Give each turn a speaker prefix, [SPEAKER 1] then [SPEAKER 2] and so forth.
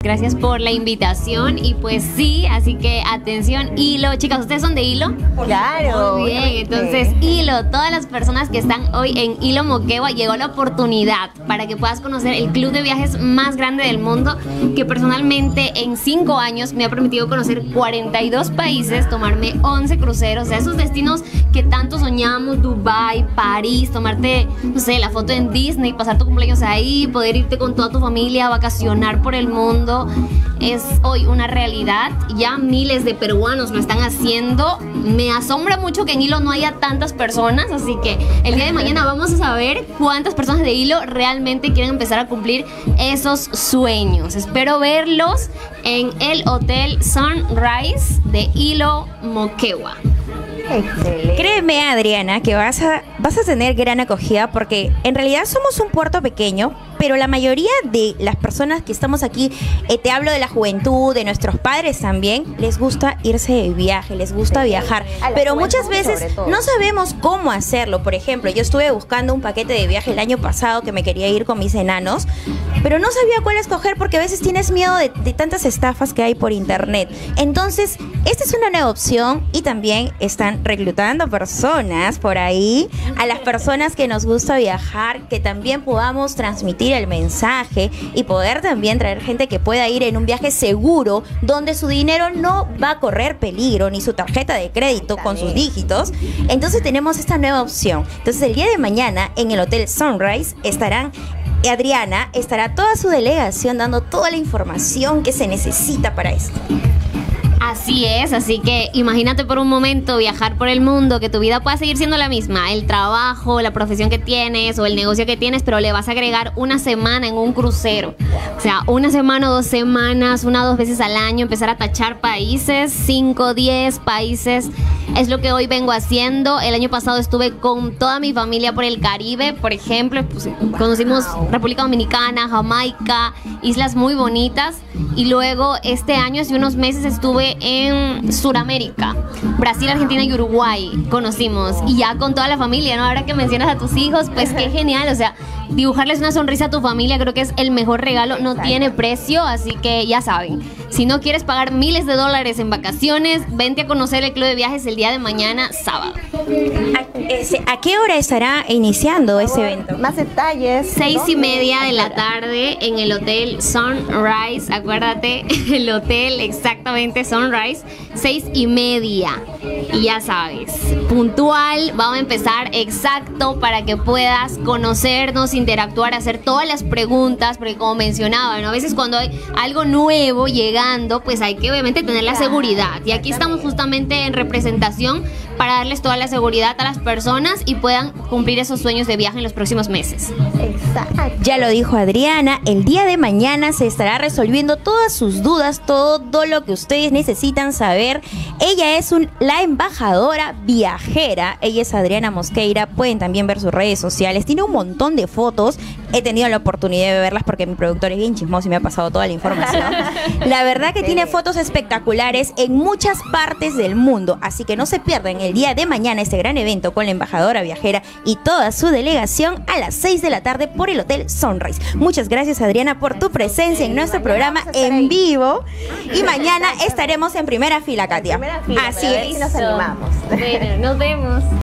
[SPEAKER 1] gracias por la invitación y pues sí, así que atención, Hilo, chicas, ¿ustedes son de Hilo?
[SPEAKER 2] Claro.
[SPEAKER 1] Muy bien, entonces Hilo, todas las personas que están hoy en Hilo Moquegua, llegó la oportunidad para que puedas conocer el club de viajes más grande del mundo, que personalmente en 5 años me ha permitido conocer 42 países, tomarme 11 cruceros, o sea, esos destinos que tanto soñamos, Dubái, París, tomarte, no sé, la foto en Disney, pasar tu cumpleaños ahí, poder irte con toda tu familia a vacacionar por el mundo, es hoy una realidad. Ya miles de peruanos lo están haciendo. Me asombra mucho que en Hilo no haya tantas personas, así que el día de mañana vamos a saber cuántas personas de Hilo realmente quieren empezar a cumplir esos sueños. Espero verlos en el Hotel Sunrise de Hilo Moquegua.
[SPEAKER 2] Excelente.
[SPEAKER 3] Créeme, Adriana, que vas a tener gran acogida porque en realidad somos un puerto pequeño, pero la mayoría de las personas que estamos aquí, te hablo de la juventud, de nuestros padres también, les gusta irse de viaje, les gusta viajar, pero muchas veces no sabemos cómo hacerlo. Por ejemplo, yo estuve buscando un paquete de viaje el año pasado que me quería ir con mis enanos, pero no sabía cuál escoger porque a veces tienes miedo de tantas estafas que hay por internet. Entonces, esta es una nueva opción y también están reclutando personas por ahí, a las personas que nos gusta viajar, que también podamos transmitir el mensaje y poder también traer gente que pueda ir en un viaje seguro, donde su dinero no va a correr peligro, ni su tarjeta de crédito con sus dígitos. Entonces tenemos esta nueva opción. Entonces el día de mañana en el Hotel Sunrise Adriana, estará toda su delegación dando toda la información que se necesita para esto.
[SPEAKER 1] Así es, así que imagínate por un momento viajar por el mundo, que tu vida pueda seguir siendo la misma, el trabajo, la profesión que tienes o el negocio que tienes, pero le vas a agregar una semana en un crucero. O sea, una semana o 2 semanas, 1 o 2 veces al año, empezar a tachar países, 5, 10 países. Es lo que hoy vengo haciendo. El año pasado estuve con toda mi familia por el Caribe, por ejemplo, pues, conocimos República Dominicana, Jamaica, islas muy bonitas. Y luego este año, hace unos meses, estuve en Sudamérica, Brasil, Argentina y Uruguay, conocimos. Y ya con toda la familia, ¿no? Ahora que mencionas a tus hijos, pues qué genial, o sea, dibujarles una sonrisa a tu familia creo que es el mejor regalo, no tiene precio, así que ya saben, si no quieres pagar miles de dólares en vacaciones, vente a conocer el Club de Viajes el día de mañana, sábado.
[SPEAKER 3] ¿A qué hora estará iniciando ese evento?
[SPEAKER 2] Más detalles.
[SPEAKER 1] 6:30 de la tarde en el Hotel Sunrise. Acuérdate, el hotel exactamente Sunrise, 6:30. Y ya sabes, puntual, vamos a empezar exacto para que puedas conocernos, interactuar, hacer todas las preguntas, porque como mencionaba, ¿no? A veces cuando hay algo nuevo llegando, pues hay que obviamente tener la seguridad. Y aquí estamos justamente en representación para darles toda la seguridad a las personas y puedan cumplir esos sueños de viaje en los próximos meses.
[SPEAKER 2] Exacto.
[SPEAKER 3] Ya lo dijo Adriana, el día de mañana se estará resolviendo todas sus dudas, todo lo que ustedes necesitan saber. Ella es la embajadora viajera, ella es Adriana Mosqueira, pueden también ver sus redes sociales, tiene un montón de fotos, he tenido la oportunidad de verlas porque mi productor es bien chismoso y me ha pasado toda la información. La verdad que tiene fotos espectaculares en muchas partes del mundo, así que no se pierdan el día de mañana este gran evento con la embajadora viajera y toda su delegación a las 6 de la tarde por el Hotel Sunrise. Muchas gracias, Adriana, por tu presencia en nuestro programa en vivo y mañana estaremos en primera fila, Katia.
[SPEAKER 2] Así
[SPEAKER 3] es.
[SPEAKER 2] nos animamos.
[SPEAKER 1] Bueno, nos vemos.